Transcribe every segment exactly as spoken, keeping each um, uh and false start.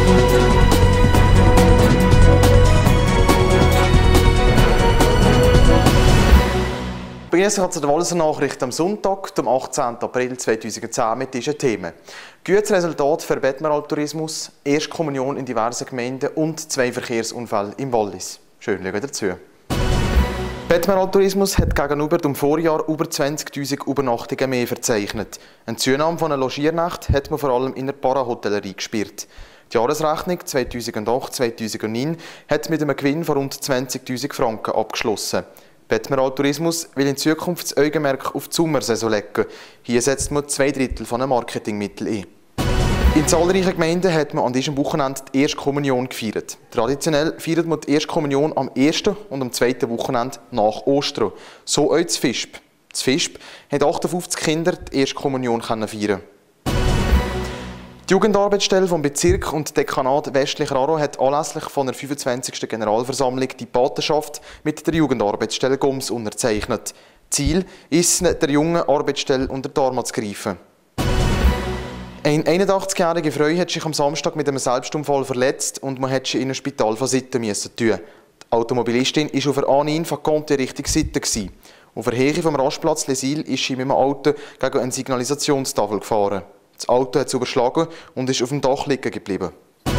Begrüßen Sie zu der Walliser Nachricht am Sonntag, dem achtzehnten April zweitausendzehn, mit diesen Themen. Gutes Resultat für Bettmeraltourismus, Erstkommunion in diversen Gemeinden und zwei Verkehrsunfälle im Wallis. Schön, schauen dazu. Bettmeraltourismus hat gegenüber dem Vorjahr über zwanzigtausend Übernachtungen mehr verzeichnet. Eine Zunahme von einer Logiernacht hat man vor allem in der Parahotellerie gespürt. Die Jahresrechnung zweitausendacht zweitausendneun hat mit einem Gewinn von rund zwanzigtausend Franken abgeschlossen. Bettmeraltourismus will in Zukunft das Augenmerk auf die Sommersaison legen. Hier setzt man zwei Drittel von den Marketingmitteln ein. In zahlreichen Gemeinden hat man an diesem Wochenende die Erstkommunion gefeiert. Traditionell feiert man die Erstkommunion am ersten und am zweiten Wochenende nach Ostern. So auch das Visp. Das Visp hat achtundfünfzig Kinder die Erstkommunion feiern. Die Jugendarbeitsstelle vom Bezirk und Dekanat Westlicher Aarau hat anlässlich von der fünfundzwanzigsten Generalversammlung die Patenschaft mit der Jugendarbeitsstelle Goms unterzeichnet. Ziel ist es, der jungen Arbeitsstelle unter die Arme zu greifen. Ein einundachtzigjähriger Frau hat sich am Samstag mit einem Selbstunfall verletzt und man hat sie in ein Spital von Sitten müssen tun. Die Automobilistin war auf der A neun von Conti Richtung Sitten. Auf der Höhe vom Rastplatz Lesil ist sie mit dem Auto gegen eine Signalisationstafel gefahren. Das Auto hat es überschlagen und ist auf dem Dach liegen geblieben.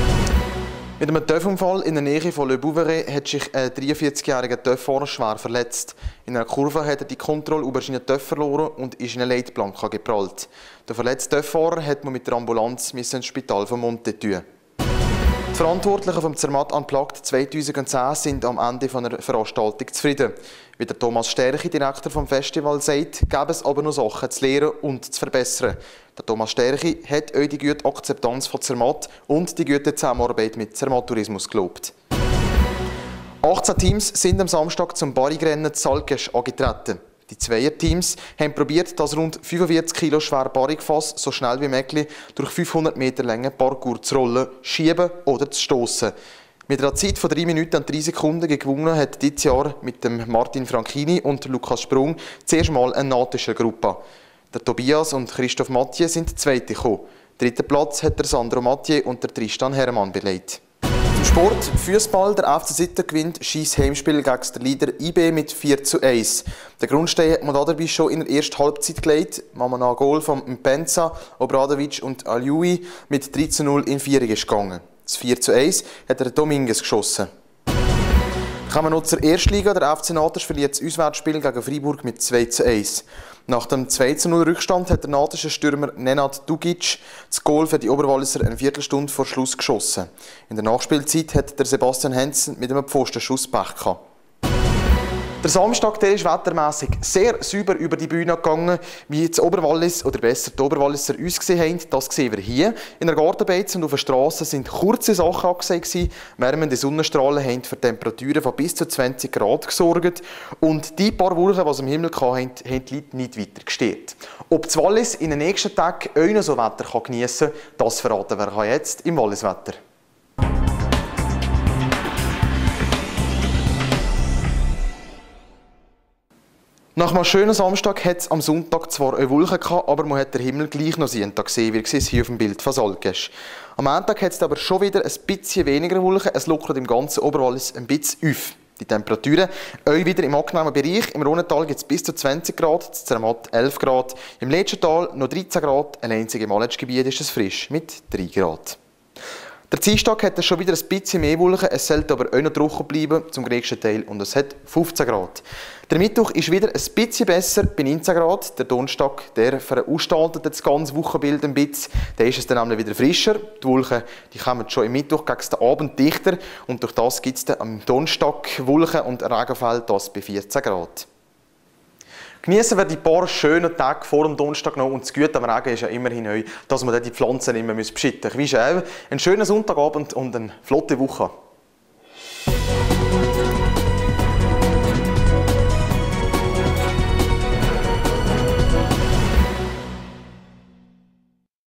Mit einem Töffunfall in der Nähe von Le Bouveret hat sich ein dreiundvierzigjähriger Töfffahrer schwer verletzt. In einer Kurve hat er die Kontrolle über seinen Töff verloren und ist in eine Leitplanke geprallt. Der verletzte Töfffahrer hat man mit der Ambulanz ins Spital von Monte tun. Die Verantwortlichen vom Zermatt Unplugged zweitausendzehn sind am Ende der Veranstaltung zufrieden. Wie der Thomas Sterchi, Direktor des Festivals, sagt, gäbe es aber noch Sachen zu lernen und zu verbessern. Der Thomas Sterchi hat auch die gute Akzeptanz von Zermatt und die gute Zusammenarbeit mit Zermatt Tourismus gelobt. achtzehn Teams sind am Samstag zum Barrigrennen zu Salkesch angetreten. Die Zweierteams haben probiert, das rund fünfundvierzig Kilo schwere Barrigfass so schnell wie möglich durch fünfhundert Meter langen Parcours zu rollen, schieben oder zu stossen. Mit einer Zeit von drei Minuten und drei Sekunden gewonnen hat dieses Jahr mit dem Martin Franchini und Lukas Sprung zuerst mal eine natische Gruppe. Der Tobias und Christoph Mathieu sind Zweite gekommen. Dritten Platz hat der Sandro Mathieu und der Tristan Hermann belegt. Im Sport Fußball, der F C Sitten gewinnt Scheiss Heimspiel gegen den Leader I B mit vier zu eins. Der Grundstein hat man dabei schon in der ersten Halbzeit gelegt. Mamana Goal von Mpenza, Obradovic und Alioui mit drei zu null in Führung ist gegangen. Das vier zu eins hat der Dominguez geschossen. Kommen wir noch zur Erstliga. Der F C Natisch verliert das Auswärtsspiel gegen Freiburg mit zwei zu eins. Nach dem zwei zu null Rückstand hat der natische Stürmer Nenad Dugic das Goal für die Oberwalliser eine Viertelstunde vor Schluss geschossen. In der Nachspielzeit hat der Sebastian Hensen mit einem Pfostenschuss Pech gehabt. Der Samstag der ist wettermässig sehr sauber über die Bühne gegangen. Wie das Oberwallis, oder besser die Oberwalliser ausgesehen haben, das sehen wir hier. In der Gartenbeiz und auf der Straße sind kurze Sachen angesehen. Wärmende Sonnenstrahlen haben für Temperaturen von bis zu zwanzig Grad gesorgt. Und die paar Wolken, die sie im Himmel hatten, haben die Leute nicht weiter gestört. Ob das Wallis in den nächsten Tagen auch noch so Wetter geniessen kann, das verraten wir jetzt im Walliswetter. Nach einem schönen Samstag hat es am Sonntag zwar eine Wolke gehabt, aber man hat den Himmel gleich noch sehen gesehen, wie es hier auf dem Bild von Salkesch. Am Montag hat es aber schon wieder ein bisschen weniger Wolken, es lockert im ganzen Oberwallis ein bisschen auf. Die Temperaturen auch wieder im angenehmen Bereich. Im Rhonental gibt es bis zu zwanzig Grad, in Zermatt elf Grad, im Letztental noch dreizehn Grad, ein einziges im Aletschgebiet ist es frisch mit drei Grad. Der Dienstag hat es schon wieder ein bisschen mehr Wolken, es sollte aber auch noch trocken bleiben, zum größten Teil, und es hat fünfzehn Grad. Der Mittwoch ist wieder ein bisschen besser, bei neunzehn Grad. Der Donnerstag, der veranstaltet das ganze Wochenbild ein bisschen, da ist es dann nämlich wieder frischer. Die Wolken die kommen schon im Mittwoch gegen den Abend dichter und durch das gibt es dann am Donnerstag Wolken und Regenfälle, das bei vierzehn Grad. Genießen wir die paar schönen Tage vor dem Donnerstag noch, und das Gute am Regen ist ja immerhin neu, dass man die Pflanzen immer beschütten muss. Ich wünsche euch einen schönen Sonntagabend und eine flotte Woche.